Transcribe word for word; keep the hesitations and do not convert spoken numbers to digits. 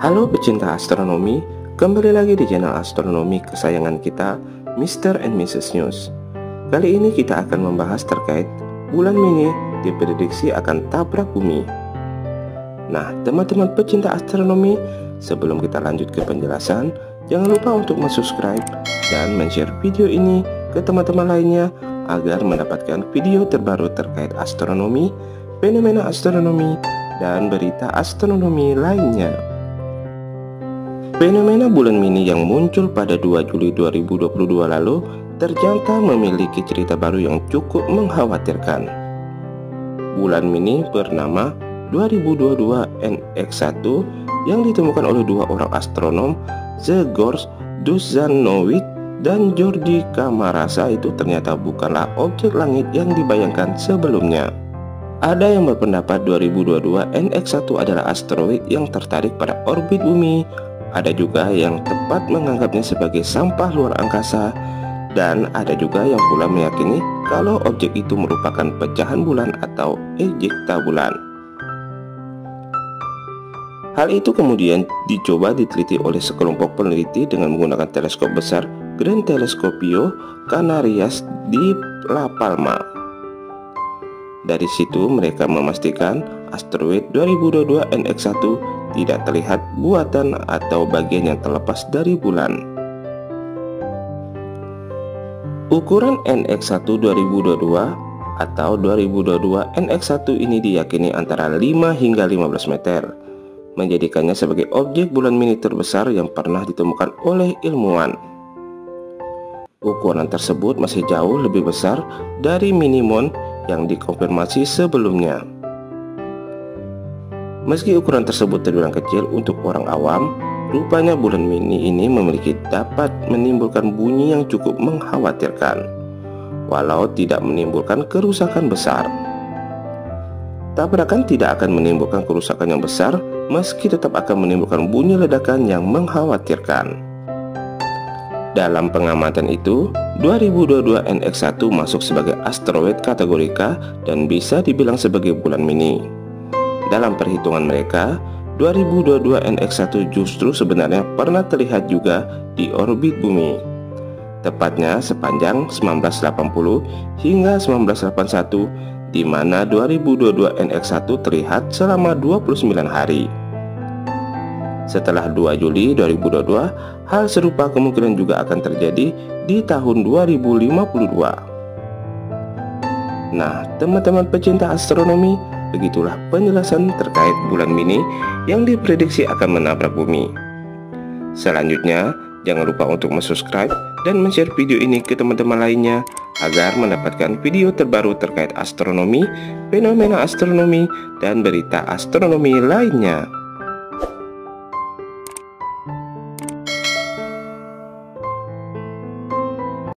Halo pecinta astronomi, kembali lagi di channel astronomi kesayangan kita, Mister and Missus News. Kali ini kita akan membahas terkait bulan mini diprediksi akan tabrak bumi. Nah, teman-teman pecinta astronomi, sebelum kita lanjut ke penjelasan, jangan lupa untuk subscribe dan share video ini ke teman-teman lainnya agar mendapatkan video terbaru terkait astronomi, fenomena astronomi, dan berita astronomi lainnya. Fenomena bulan mini yang muncul pada dua Juli dua ribu dua puluh dua lalu ternyata memiliki cerita baru yang cukup mengkhawatirkan. Bulan mini bernama dua ribu dua puluh dua N X satu yang ditemukan oleh dua orang astronom, Grzegorz Dusjanowicz dan Georgi Kamarasa, itu ternyata bukanlah objek langit yang dibayangkan sebelumnya. Ada yang berpendapat dua ribu dua puluh dua N X satu adalah asteroid yang tertarik pada orbit bumi. Ada juga yang tepat menganggapnya sebagai sampah luar angkasa, dan ada juga yang pula meyakini kalau objek itu merupakan pecahan bulan atau ejekta bulan. Hal itu kemudian dicoba diteliti oleh sekelompok peneliti dengan menggunakan teleskop besar Gran Telescopio Canarias di La Palma. Dari situ mereka memastikan asteroid dua ribu dua puluh dua N X satu tidak terlihat buatan atau bagian yang terlepas dari bulan. Ukuran N X satu dua ribu dua puluh dua atau dua ribu dua puluh dua N X satu ini diyakini antara lima hingga lima belas meter, menjadikannya sebagai objek bulan mini terbesar yang pernah ditemukan oleh ilmuwan. Ukuran tersebut masih jauh lebih besar dari minimum yang dikonfirmasi sebelumnya. Meski ukuran tersebut terbilang kecil untuk orang awam, rupanya bulan mini ini memiliki dapat menimbulkan bunyi yang cukup mengkhawatirkan, walau tidak menimbulkan kerusakan besar. Tabrakan tidak akan menimbulkan kerusakan yang besar, meski tetap akan menimbulkan bunyi ledakan yang mengkhawatirkan. Dalam pengamatan itu, dua ribu dua puluh dua N X satu masuk sebagai asteroid kategori K dan bisa dibilang sebagai bulan mini. Dalam perhitungan mereka, dua ribu dua puluh dua N X satu justru sebenarnya pernah terlihat juga di orbit bumi, tepatnya sepanjang seribu sembilan ratus delapan puluh hingga seribu sembilan ratus delapan puluh satu, di mana dua ribu dua puluh dua N X satu terlihat selama dua puluh sembilan hari. Setelah dua Juli dua ribu dua puluh dua, hal serupa kemungkinan juga akan terjadi di tahun dua ribu lima puluh dua. Nah, teman-teman pecinta astronomi, begitulah penjelasan terkait bulan mini yang diprediksi akan menabrak bumi. Selanjutnya, jangan lupa untuk subscribe dan share video ini ke teman-teman lainnya agar mendapatkan video terbaru terkait astronomi, fenomena astronomi, dan berita astronomi lainnya.